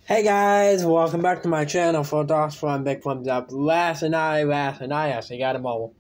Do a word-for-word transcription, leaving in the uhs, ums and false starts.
Hey guys, welcome back to my channel for thoughts from Big Thumbs Up. Last night, last night, I actually got a mobile.